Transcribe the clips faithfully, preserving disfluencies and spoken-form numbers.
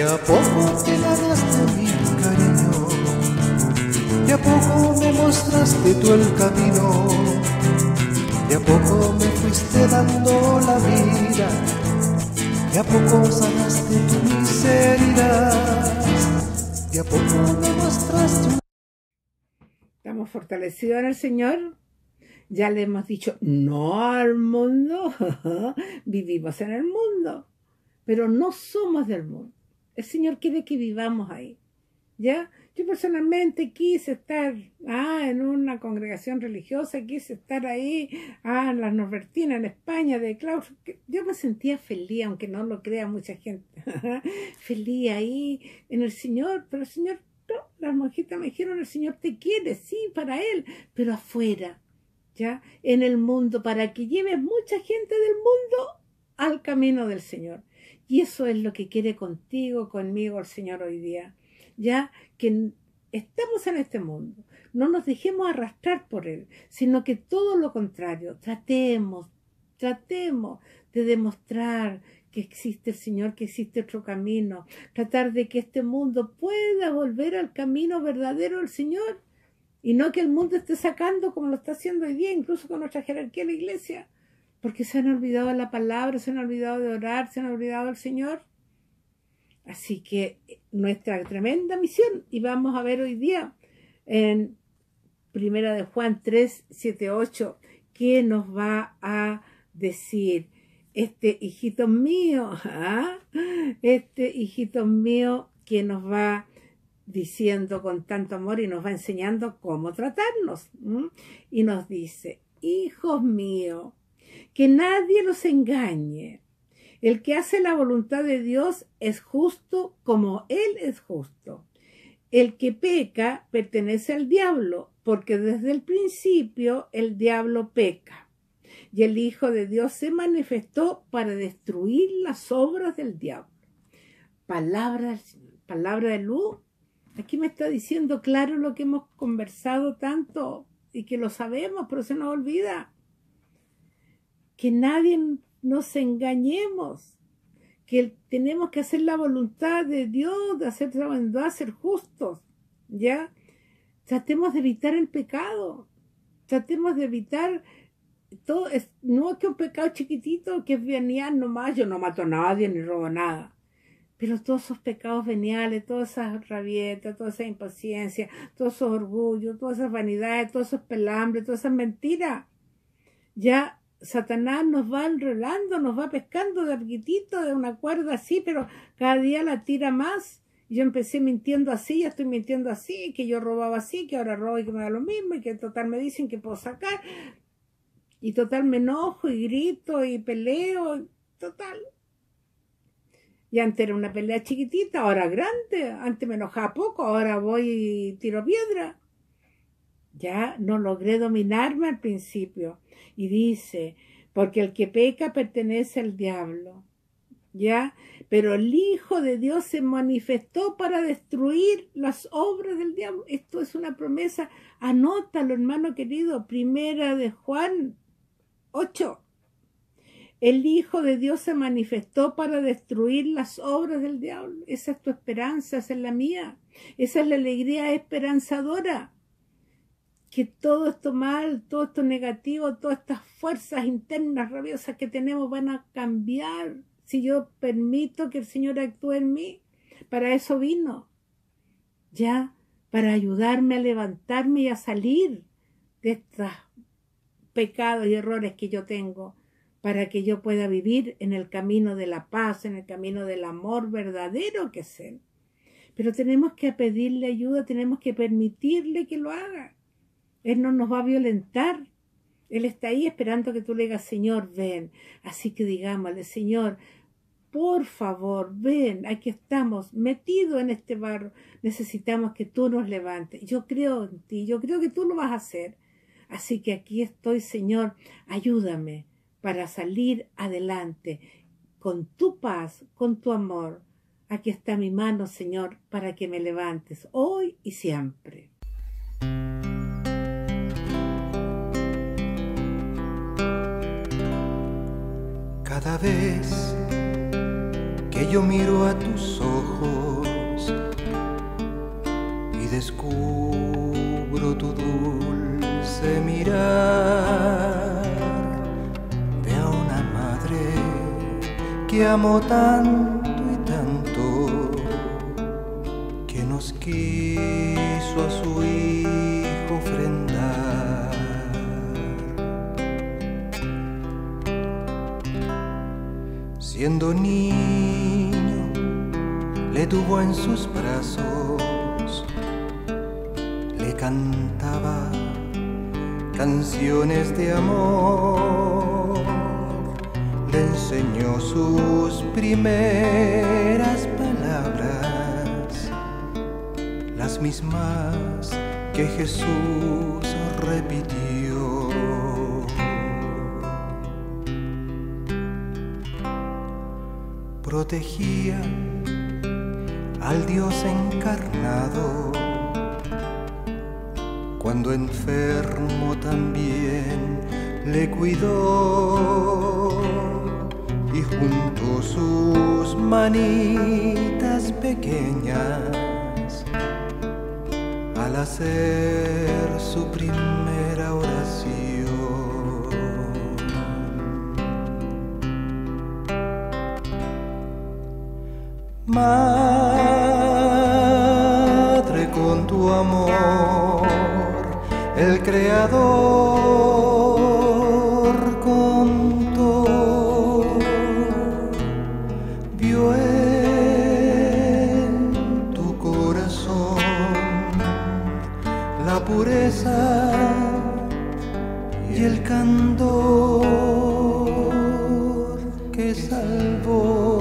a poco te ganaste mi cariño, de a poco me mostraste tú el camino, de a poco me fuiste dando la vida, de a poco sanaste tu miseria, de a poco me mostraste. Estamos fortalecidos en el Señor. Ya le hemos dicho no al mundo. Vivimos en el mundo, pero no somos del mundo. El Señor quiere que vivamos ahí. ¿Ya? Yo personalmente quise estar ah, en una congregación religiosa, quise estar ahí ah, en las Norbertinas, en España, de Claudio. Yo me sentía feliz, aunque no lo crea mucha gente. Feliz ahí en el Señor, pero el Señor, no, las monjitas me dijeron, el Señor te quiere, sí, para Él, pero afuera. ¿Ya? En el mundo, para que lleves mucha gente del mundo al camino del Señor. Y eso es lo que quiere contigo, conmigo, el Señor hoy día. Ya que estamos en este mundo, no nos dejemos arrastrar por Él, sino que todo lo contrario, tratemos, tratemos de demostrar que existe el Señor, que existe otro camino, tratar de que este mundo pueda volver al camino verdadero del Señor. Y no que el mundo esté sacando como lo está haciendo hoy día, incluso con nuestra jerarquía de la iglesia, porque se han olvidado de la palabra, se han olvidado de orar, se han olvidado del Señor. Así que nuestra tremenda misión, y vamos a ver hoy día en Primera de Juan tres, siete, ocho, ¿qué nos va a decir? Este hijito mío, ¿ah? este hijito mío que nos va diciendo con tanto amor y nos va enseñando cómo tratarnos. ¿m? Y nos dice, hijos míos, que nadie los engañe. El que hace la voluntad de Dios es justo como Él es justo. El que peca pertenece al diablo, porque desde el principio el diablo peca. Y el Hijo de Dios se manifestó para destruir las obras del diablo. Palabra, palabra de luz. Aquí me está diciendo claro lo que hemos conversado tanto y que lo sabemos, pero se nos olvida. Que nadie nos engañemos, que tenemos que hacer la voluntad de Dios, de hacer la bondad, ser justos, ¿ya? Tratemos de evitar el pecado, tratemos de evitar todo, es, no es que un pecado chiquitito que es venial nomás, yo no mato a nadie ni robo nada. Pero todos esos pecados veniales, todas esas rabietas, toda esa impaciencia, todos esos orgullos, todas esas vanidades, todos esos pelambres, todas esas mentiras, ya Satanás nos va enrolando, nos va pescando de poquitito, de una cuerda así, pero cada día la tira más. Yo empecé mintiendo así, ya estoy mintiendo así, que yo robaba así, que ahora robo y que me da lo mismo, y que total me dicen que puedo sacar, y total me enojo y grito y peleo, total. Y antes era una pelea chiquitita, ahora grande. Antes me enojaba poco, ahora voy y tiro piedra. Ya no logré dominarme al principio. Y dice, porque el que peca pertenece al diablo. Ya, pero el Hijo de Dios se manifestó para destruir las obras del diablo. Esto es una promesa. Anótalo, hermano querido. Primera de Juan ocho. El Hijo de Dios se manifestó para destruir las obras del diablo. Esa es tu esperanza, esa es la mía. Esa es la alegría esperanzadora. Que todo esto mal, todo esto negativo, todas estas fuerzas internas rabiosas que tenemos van a cambiar si yo permito que el Señor actúe en mí. Para eso vino. Ya, para ayudarme a levantarme y a salir de estos pecados y errores que yo tengo, para que yo pueda vivir en el camino de la paz, en el camino del amor verdadero que es Él. Pero tenemos que pedirle ayuda, tenemos que permitirle que lo haga. Él no nos va a violentar. Él está ahí esperando que tú le digas, Señor, ven. Así que digámosle, Señor, por favor, ven, aquí estamos, metidos en este barro. Necesitamos que tú nos levantes. Yo creo en ti, yo creo que tú lo vas a hacer. Así que aquí estoy, Señor, ayúdame para salir adelante con tu paz, con tu amor. Aquí está mi mano, Señor, para que me levantes hoy y siempre. Cada vez que que yo miro a tus ojos y descubro tu dulce mirar de a una madre que amó tanto y tanto, que nos quiso a su hijo ofrendar. Siendo niño, le tuvo en sus brazos, le cantaba canciones de amor, le enseñó sus primeras palabras, las mismas que Jesús repitió. Protegía al Dios encarnado, cuando enfermo también le cuidó, y junto sus manitas pequeñas, al hacer su primera oración, Madre, con tu amor, el Creador contó, vio en tu corazón la pureza y el candor que salvó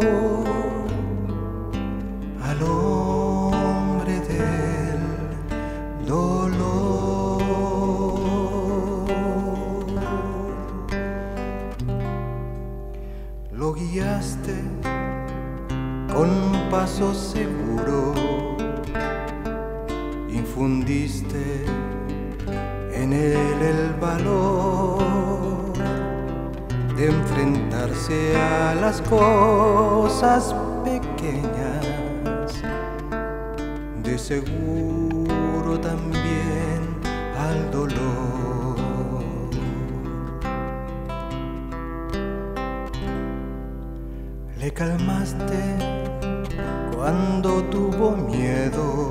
al hombre del dolor. Lo guiaste con paso seguro, infundiste en él el valor de enfrentarse a las cosas pequeñas, de seguro también al dolor. Le calmaste cuando tuvo miedo,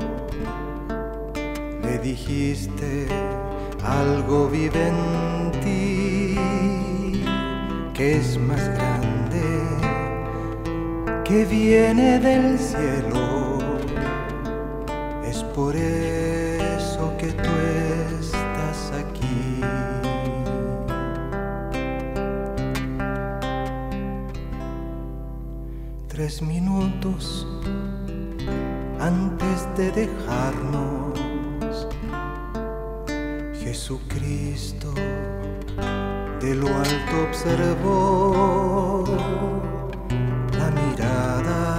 le dijiste algo vive en ti que es más grande, que viene del cielo. Es por eso que tú estás aquí. Tres minutos antes de dejarnos, Jesucristo de lo alto observó la mirada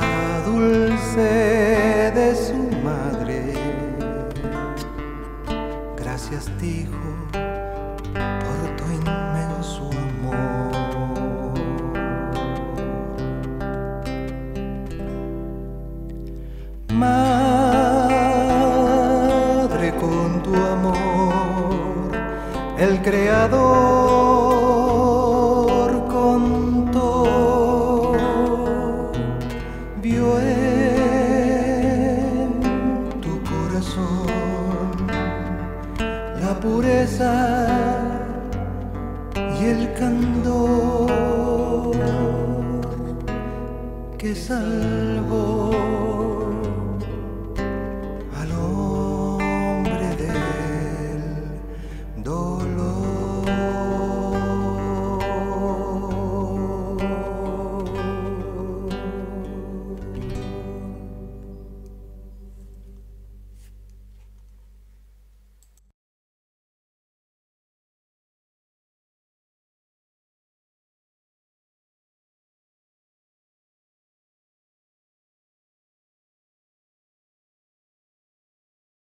dulce de su madre. Gracias, dijo, por tu inmenso amor. Madre, con tu amor, el Creador contó, vio en tu corazón la pureza y el candor que salvó